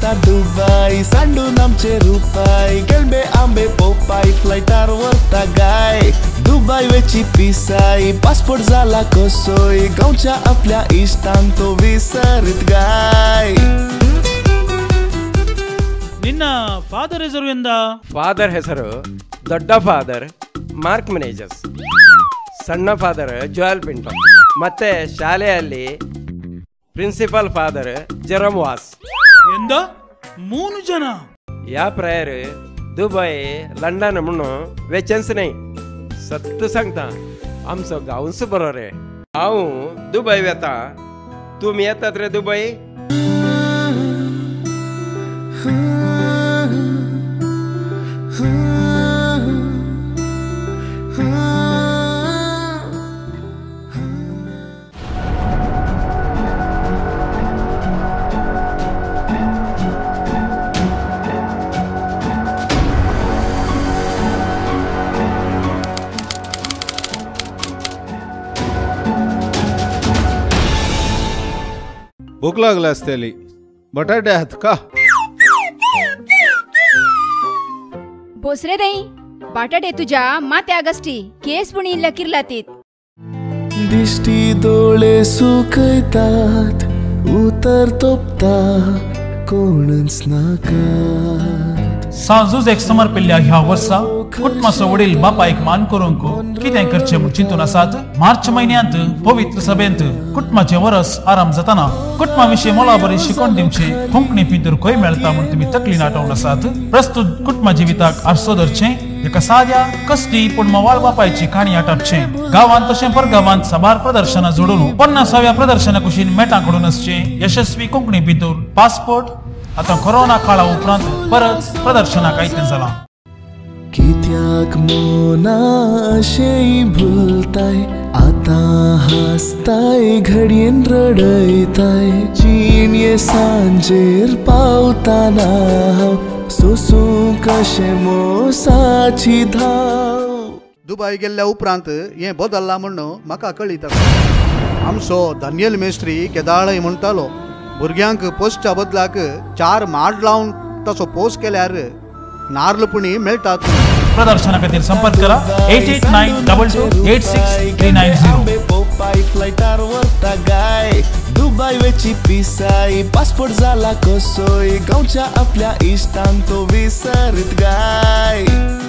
ना दुबई सांडून आमचे रुपाय गेलबे आंबे पोपाय फ्लायटार वरता गाय दुबई वेची पिसाय पासपोर्ट झाला कसोय गावच्या आपल्या इष्टांक तो विसरित गाय ನಿನ್ನ ಫಾದರ್ ಹೆಸರು ಎಂದ? ಫಾದರ್ ಹೆಸರು ದೊಡ್ಡ ಫಾದರ್ ಮಾರ್ಕ್ ಮೆನೇಜರ್ಸ್, ಸಣ್ಣ ಫಾದರ್ ಜೋಯಲ್ ಪಿಂಟೋ, ಮತ್ತೆ ಶಾಲೆಯಲ್ಲಿ ಪ್ರಿನ್ಸಿಪಲ್ ಫಾದರ್ ಜೆರೋಮ್ ವಾಸ್. ಎಂದ 3 ಜನ? या प्रायर दुबई लंडन म्हणून वेचन्स नाही सत्त सांगता आमचं गावच बरो रे. हांव दुबई वेता, तुम्ही येतात रे दुबई? भूक लागली असतेली. बटाटे आहेत का? बोसरे दई बटाटे तुझ्या मात्या गस्टी केस पण इल्ला किरलातीत. दिष्टी डोळे सुकतात उतर तोपता कोणच नाकात. सांजूज एक समर पिल्ल्या ह्या वर्सा कुटुंबाचो वडील बापायक मान करूंक कितें करचें म्हूण चिंतून आसात. मार्च महिन्यांत पवित्र सभेंत कुटुंबाचें वरस आराम जाताना कुटुंबा विशीं मोला बरी शिकवण दिवचें कोंकणी भितर खंय मेळटा म्हूण तुमी तकली नाटवून आसात. प्रस्तुत कुटुंबा जिविताक आरसो धरचें एका साद्या कसली पूण मोवाळ बापायची काणी आटापचें. गांवांत तशें परगांवांत साबार प्रदर्शनां जोडून 50व्या प्रदर्शना कुशीन मेटांकडून आसचें यशस्वी कोंकणी भितर पासपोर्ट आता कोरोना काळा उपरांत परत प्रदर्शनाक आयतें जालां. कित्याक मोना अशें भुलताय आता हासताय घडयेन रडयताय चिनये सांजेर पावताना हांव सोसूं कशें मोसाची धाव. दुबई गेल्ल्या उपरांत हें बदल्लां म्हणून म्हाका कळिता. आमचो दानियल मेस्त्री केदाळय म्हणटालो भुरग्यांक पोस्टा बदलाक 4 माड लावन तसो पोस्ट केल्यार नारळपुणी मेळटात. प्रदर्शना खातीर संपर्क करा 8892286390. पोपाय फ्लायटार वरता गाय दुबई वेची पिसाय पासपोर्ट झाला कसोय गावच्या आपल्या इष्टांक तो विसरित गाय.